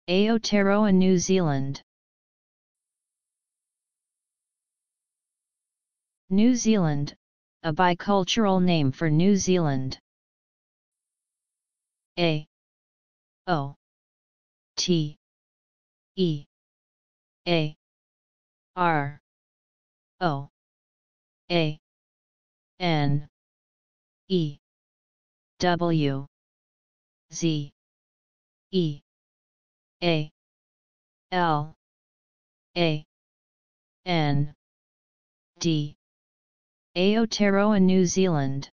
Aotearoa New Zealand. New Zealand, a bicultural name for New Zealand. A O T E A R O A N E W Z E A L A N D. Aotearoa New Zealand.